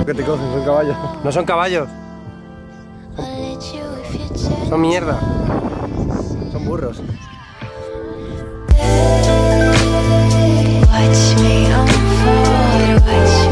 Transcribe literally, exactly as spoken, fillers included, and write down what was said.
Que te cogen, son caballos. No son caballos. Son mierda. Son burros. Watch me unfold, watch